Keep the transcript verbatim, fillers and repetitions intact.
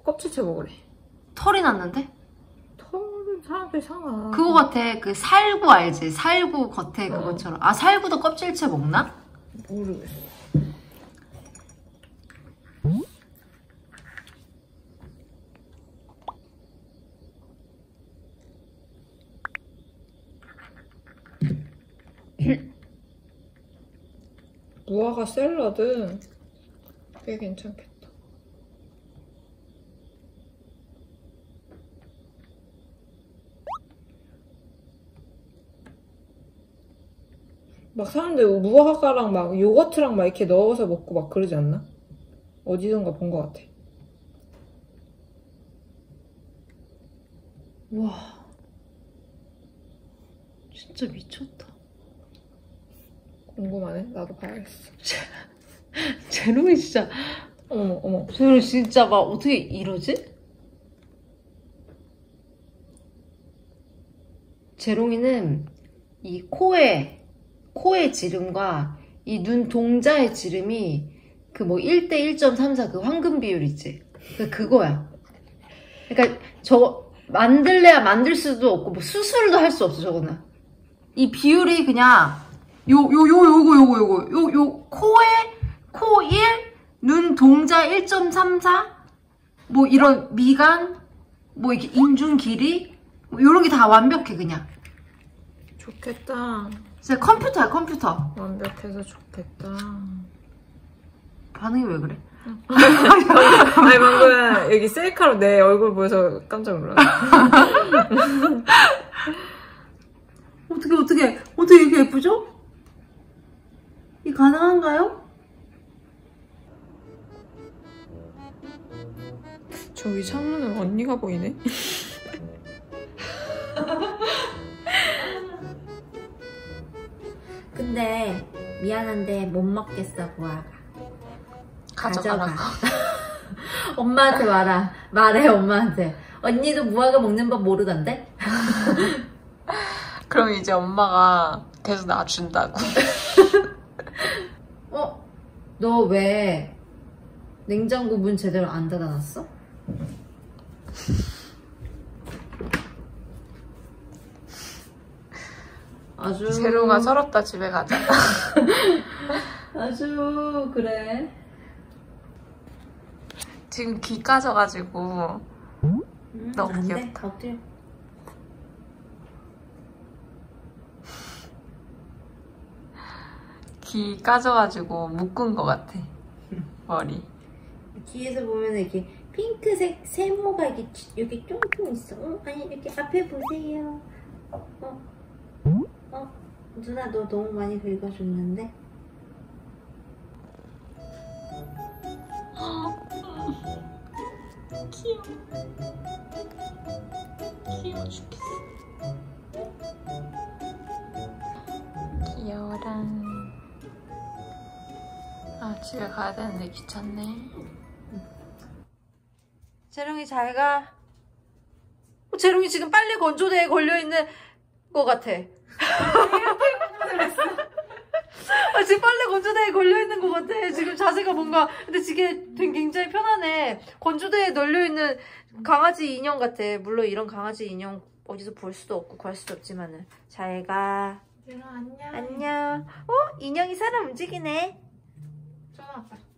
껍질째 먹으래. 털이 났는데? 털은 사람들이 사나. 그거 같아. 그 살구 알지? 살구 겉에 어. 그것처럼. 아, 살구도 껍질째 먹나? 모르겠어. 무화과 샐러드 꽤 괜찮겠다. 막 사람들 무화과랑 막 요거트랑 막 이렇게 넣어서 먹고 막 그러지 않나? 어디선가 본 것 같아. 와, 진짜 미쳤다. 궁금하네. 나도 봐야겠어. 제롱이 진짜. 어머 어머. 제롱이 진짜 막 어떻게 이러지? 제롱이는 이 코에 코의 지름과 이 눈 동자의 지름이 그 뭐 일 대 일 점 삼사 그 황금 비율 있지? 그 그거야. 그러니까 저거 만들래야 만들 수도 없고 뭐 수술도 할 수 없어 저거는. 이 비율이 그냥 요 요 요 요거 요거 요거 요 요 코에 코 일, 눈 동자 일 점 삼사 뭐 이런 미간 뭐 이렇게 인중 길이 뭐 요런 게 다 완벽해 그냥. 좋겠다. 진짜 컴퓨터야 컴퓨터. 완벽해서 좋겠다. 반응이 왜 그래? 아니 방금 여기 셀카로 내 얼굴 보여서 깜짝 놀랐어. 어떻게 어떻게 어떻게 이렇게 예쁘죠? 이 가능한가요? 저기 창문은 언니가 보이네. 근데 미안한데 못 먹겠어 무화과. 가져가라고. 엄마한테 말아. 말해 엄마한테. 언니도 무화과 먹는 법 모르던데? 그럼 이제 엄마가 계속 놔준다고. 어? 너 왜 냉장고 문 제대로 안 닫아놨어? 아주 제로가 서럽다. 집에 가자. 아주 그래. 지금 귀 까져가지고 음, 너무 안 돼. 귀엽다. 어때? 귀 까져가지고 묶은 것 같아. 머리. 뒤에서 보면 이렇게 핑크색 세모가 이렇게 여기 쫑쫑 있어. 어? 아니 이렇게 앞에 보세요. 어? 어? 누나 너 너무 많이 긁어줬는데? 귀여워. 귀여워 죽겠어. 귀여워라. 아 집에 가야 되는데 귀찮네. 재롱이 잘 가. 어, 재롱이 지금 빨래 건조대에 걸려있는 것 같아. 아, 지금 빨래 건조대에 걸려있는 것 같아. 지금 자세가 뭔가. 근데 지금 굉장히 편하네. 건조대에 널려있는 강아지 인형 같아. 물론 이런 강아지 인형 어디서 볼 수도 없고 구할 수도 없지만은. 잘 가. 제로 안녕. 안녕. 어? 인형이 사람 움직이네. 전화 왔다.